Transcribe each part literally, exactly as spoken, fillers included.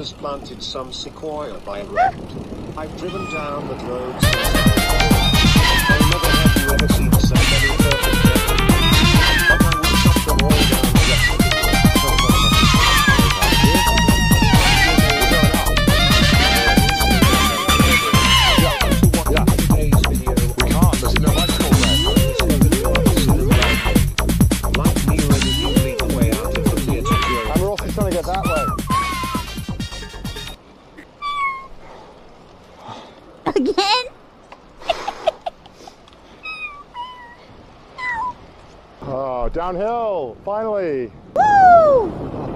has planted some sequoia by a road. I've driven down that road since I was never have you ever seen so many perfect people. But I would chop them all down just to that way. Again? Oh, downhill, finally. Woo!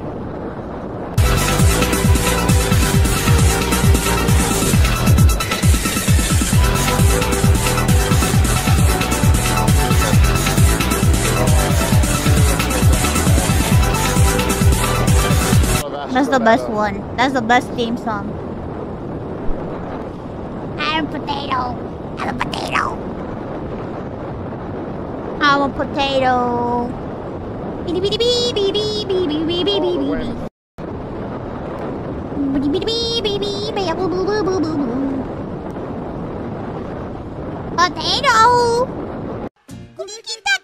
That's the best one. That's the best theme song. I'm a potato. I'm a potato. I'm a potato. Beep beep beep beep beep beep beep beep beep beep beep. Beep beep beep beep beep beep boo boo boo boo boo. Potato. Kumikita.